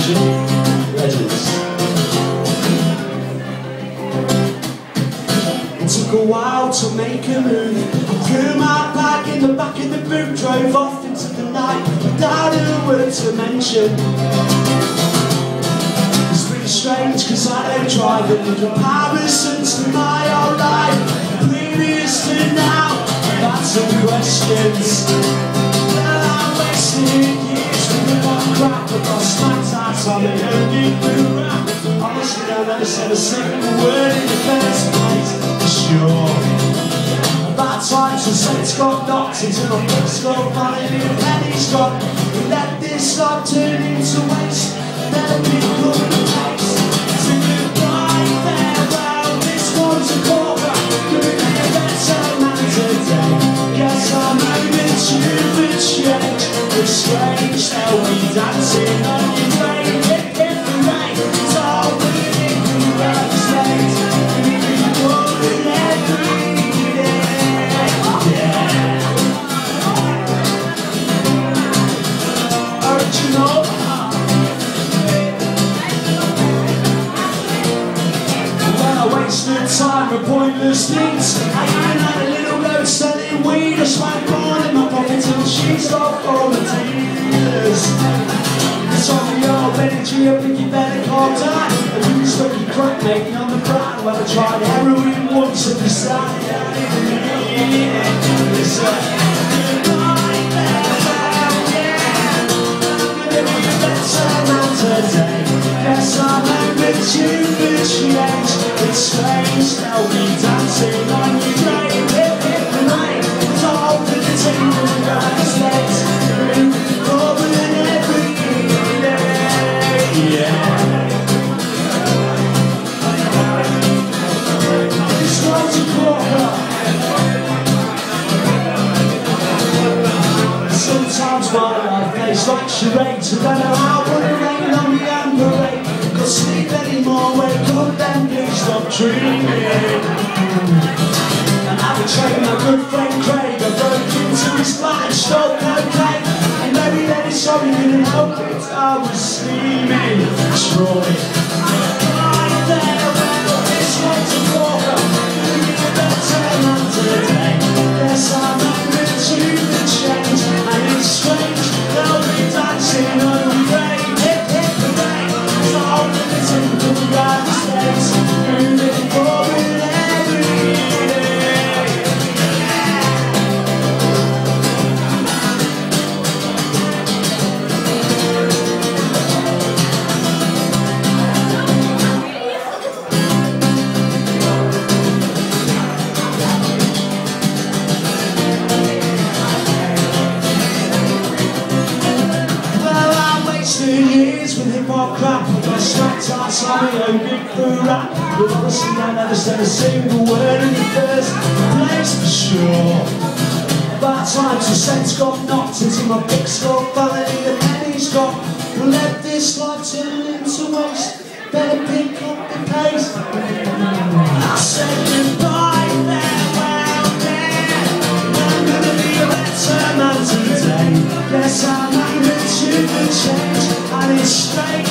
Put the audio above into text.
legends. It took a while to make a move. I threw my bag in the back of the boot, drove off into the night without a word to mention. It's really strange cause I don't drive in comparisons to my old life. Previous to now, I've had some questions. Well, I wasted years with one crap, I got smacked out on the early blue rap. Honestly, I never said a single word in the first place. Sure, about time to say it's got knocked into my fixed up, finally a penny's dropped. Let this life turn into waste, never be good in the place. So goodbye, farewell, this one's a corker. You're a better man today. Guess I'm moving to the change. It's strange how we dancing on your grave. Hip hip hooray, it's all bleeding through our slaves. Time for pointless deeds. I even had a little girl selling weed. I smoked corn in my pocket till she stopped all the tears. It's on the old energy, I think you better calm down. I used smoky crack making on the ground. Well, I tried heroin once and decided I didn't need it. It's goodbye, farewell, yeah. I'm gonna be a better man today. Yes, I'm moving to the change. It's strange how we dancing on your grave. Hip hip hooray, it's all for the team of the United States. Moving forward every day, yeah. This one's a corker. Sometimes my life plays like charades. I don't know how to rain on the amber rain. Can't sleep anymore, wake up then please stop dreaming. And I betrayed my good friend Craig. I broke into his flat and stole cocaine. And maybe then he's sorry, couldn't help it, I was steaming. Troy, this one's a corker. You're a better man today. Yes, I'm moving to the change. And it's strange, they'll be dancing on the grave. Hip hip hooray, it's all for the team of the United States. Moving forward every day. Well, I wasted years with hip-hop crap. I got strapped outside my own big blue rap. But honestly, I never said a single word in the first place for sure. About time to sense got knocked into my big skull. Finally the pennies dropped. We'll let this life turn into waste. Better pick up the pace. I said goodbye, farewell, yeah. I'm gonna be a better man today. Yes, I'm moving to the change. And it's strange